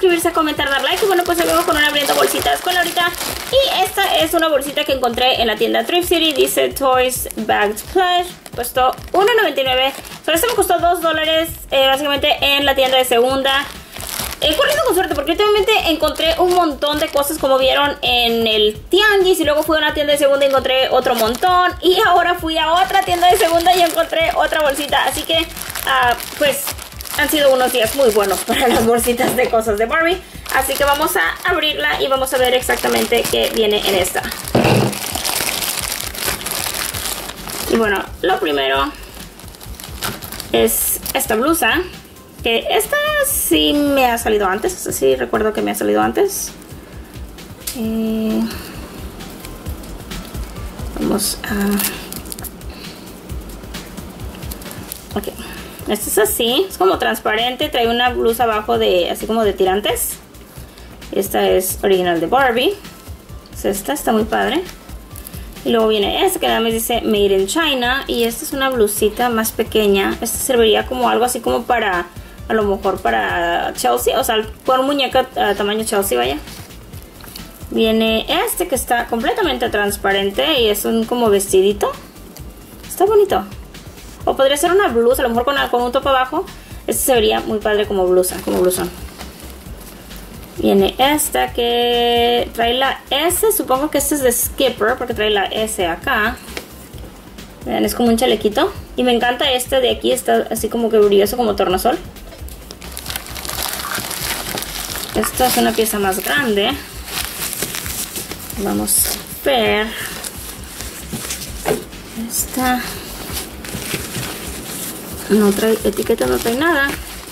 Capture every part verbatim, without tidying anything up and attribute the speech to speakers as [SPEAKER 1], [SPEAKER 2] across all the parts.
[SPEAKER 1] suscribirse, comentar, dar like. Y bueno, pues seguimos con una abriendo bolsitas con Laurita. Y esta es una bolsita que encontré en la tienda Thrift City. Dice Toys Bagged Plush. Costó uno noventa y nueve. Solo este me costó dos dólares eh, básicamente en la tienda de segunda. He corrido con suerte porque últimamente encontré un montón de cosas como vieron en el tianguis. Y luego fui a una tienda de segunda y encontré otro montón. Y ahora fui a otra tienda de segunda y encontré otra bolsita. Así que, uh, pues, han sido unos días muy buenos para las bolsitas de cosas de Barbie. Así que vamos a abrirla y vamos a ver exactamente qué viene en esta. Y bueno, lo primero es esta blusa. Que esta sí me ha salido antes. Esta sí recuerdo que me ha salido antes. Eh, vamos a... Ok. Esta es así. Es como transparente. Trae una blusa abajo de... Así como de tirantes. Esta es original de Barbie. Es esta. Está muy padre. Y luego viene esta que nada más dice Made in China. Y esta es una blusita más pequeña. Esta serviría como algo así como para... A lo mejor para Chelsea, o sea, por muñeca uh, tamaño Chelsea, vaya. Viene este que está completamente transparente y es un como vestidito. Está bonito. O podría ser una blusa, a lo mejor con, con un top abajo. Este se vería muy padre como blusa, como blusón. Viene esta que trae la S, supongo que este es de Skipper porque trae la S acá. Vean, es como un chalequito. Y me encanta este de aquí, está así como que brilloso como tornasol. Esta es una pieza más grande. Vamos a ver. Esta no trae etiqueta, no trae nada.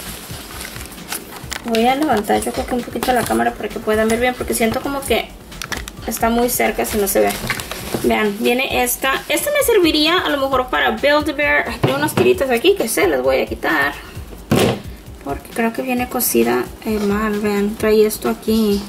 [SPEAKER 1] Voy a levantar yo creo que un poquito la cámara para que puedan ver bien, porque siento como que está muy cerca si no se ve. Vean, viene esta. Esta me serviría a lo mejor para Build-A-Bear. Tengo unas tiritas aquí que se las voy a quitar. Porque creo que viene cosida eh, mal, vean, trae esto aquí.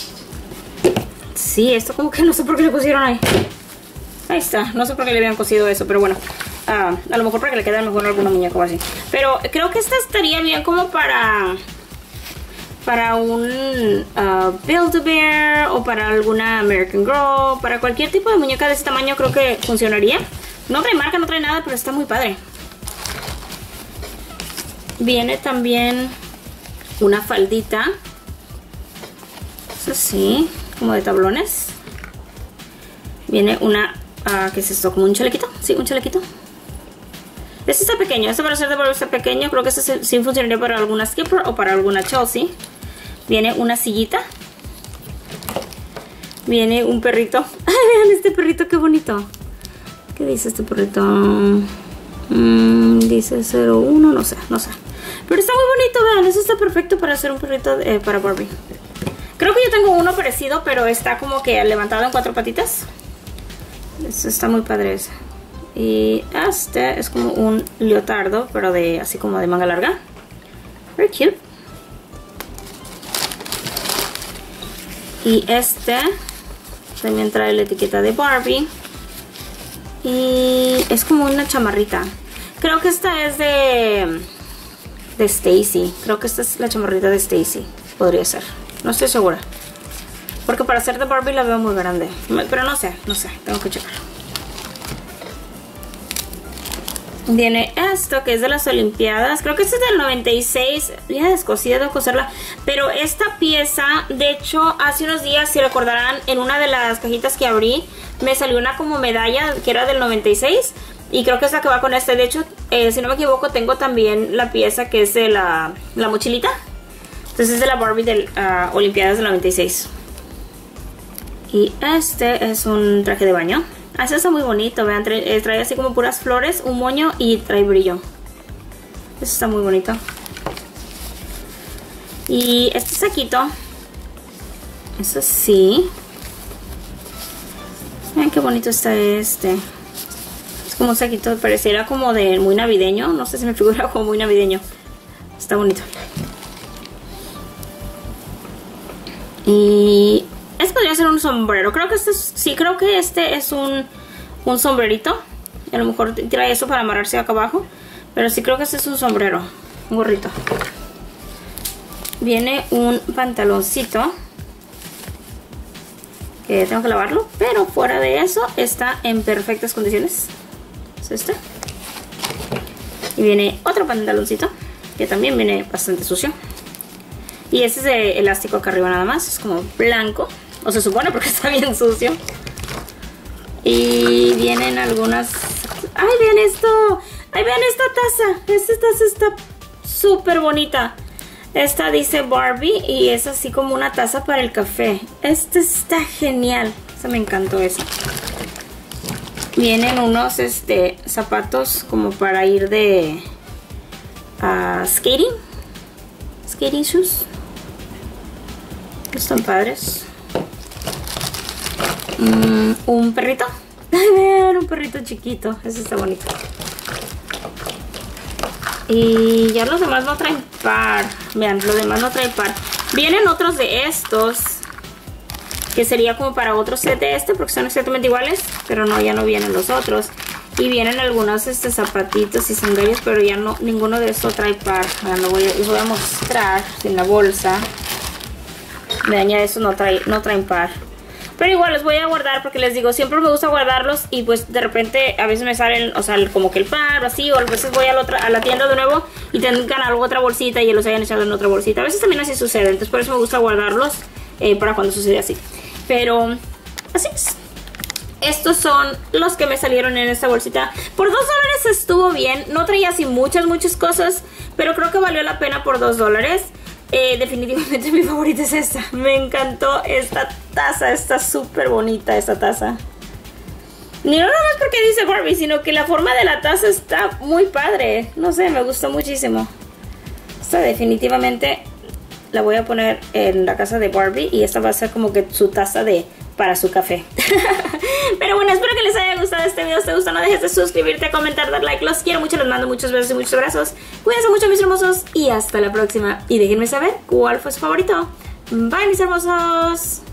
[SPEAKER 1] Sí, esto como que no sé por qué le pusieron ahí. Ahí está, no sé por qué le habían cosido eso, pero bueno. Uh, a lo mejor para que le quede a lo mejor alguna muñeca o así. Pero creo que esta estaría bien como para... Para un uh, Build-A-Bear o para alguna American Girl. Para cualquier tipo de muñeca de este tamaño creo que funcionaría. No trae marca, no trae nada, pero está muy padre. Viene también una faldita. Es así, como de tablones. Viene una... Uh, ¿Qué es esto? ¿Como un chalequito? Sí, un chalequito. Este está pequeño. Este para ser de Barbie está pequeño. Creo que este sí funcionaría para alguna Skipper o para alguna Chelsea. Viene una sillita. Viene un perrito. ¡Ay, vean este perrito, qué bonito! ¿Qué dice este perrito? Mm, dice cero uno, no sé, no sé. Pero está muy bonito, vean, eso está perfecto para hacer un perrito eh, para Barbie. Creo que yo tengo uno parecido, pero está como que levantado en cuatro patitas. Eso está muy padre ese. Y este es como un leotardo, pero de así como de manga larga. Very cute. Y este también trae la etiqueta de Barbie. Y es como una chamarrita. Creo que esta es de... de Stacy. Creo que esta es la chamarrita de Stacy. Podría ser. No estoy segura. Porque para hacer de Barbie la veo muy grande. Pero no sé, no sé. Tengo que checar. Viene esto que es de las Olimpiadas. Creo que este es del noventa y seis. Ya descosida, debo coserla. Pero esta pieza, de hecho, hace unos días, si recordarán, en una de las cajitas que abrí, me salió una como medalla que era del noventa y seis. Y creo que es la que va con este. De hecho, eh, si no me equivoco, tengo también la pieza que es de la, la mochilita. Entonces es de la Barbie de uh, Olimpiadas del noventa y seis. Y este es un traje de baño. Ah, este está muy bonito, vean, trae, eh, trae así como puras flores, un moño y trae brillo. Este está muy bonito. Y este saquito, eso sí. Vean qué bonito está este. Es como un saquito, pareciera como de muy navideño. No sé si me figura como muy navideño. Está bonito. Y este podría ser un sombrero. Creo que este es, sí, creo que este es un, un sombrerito. A lo mejor trae eso para amarrarse acá abajo. Pero sí creo que este es un sombrero. Un gorrito. viene un pantaloncito que tengo que lavarlo, pero fuera de eso está en perfectas condiciones. Es este. Y viene otro pantaloncito que también viene bastante sucio. Y este es de elástico acá arriba nada más, es como blanco, o se supone porque está bien sucio. Y vienen algunas... ¡Ay, vean esto! ¡Ay, vean esta taza! Esta taza está súper bonita. Esta dice Barbie y es así como una taza para el café. Esta está genial. Esta me encantó esa. Vienen unos este, zapatos como para ir de uh, skating. Skating shoes. Están padres. Mm, un perrito. Ay, vean, un perrito chiquito. Ese está bonito. Y ya los demás no traen par. Vean, los demás no traen par. Vienen otros de estos, que sería como para otro set de este, porque son exactamente iguales. Pero no, ya no vienen los otros. Y vienen algunos este, zapatitos y sandalias, pero ya no, ninguno de estos trae par. Vean, lo voy a, les voy a mostrar en la bolsa. Vean, ya estos no, trae, no traen par. Pero igual los voy a guardar porque les digo, siempre me gusta guardarlos y pues de repente a veces me salen, o sea, como que el par o así, o a veces voy a la, otra, a la tienda de nuevo y tengan algo otra bolsita y los hayan echado en otra bolsita. A veces también así sucede, entonces por eso me gusta guardarlos eh, para cuando sucede así. Pero así es. Estos son los que me salieron en esta bolsita. Por dos dólares estuvo bien, no traía así muchas, muchas cosas, pero creo que valió la pena por dos dólares. Eh, definitivamente mi favorita es esta. Me encantó esta taza. Está súper bonita esta taza. Ni nada más porque dice Barbie, sino que la forma de la taza está muy padre. No sé, me gustó muchísimo. Esta definitivamente la voy a poner en la casa de Barbie. Y esta va a ser como que su taza de para su café. Pero bueno, espero que les haya gustado este video. Si te gustó, no dejes de suscribirte, comentar, dar like. Los quiero mucho, les mando muchos besos y muchos abrazos. Cuídense mucho, mis hermosos, y hasta la próxima. Y déjenme saber cuál fue su favorito. Bye, mis hermosos.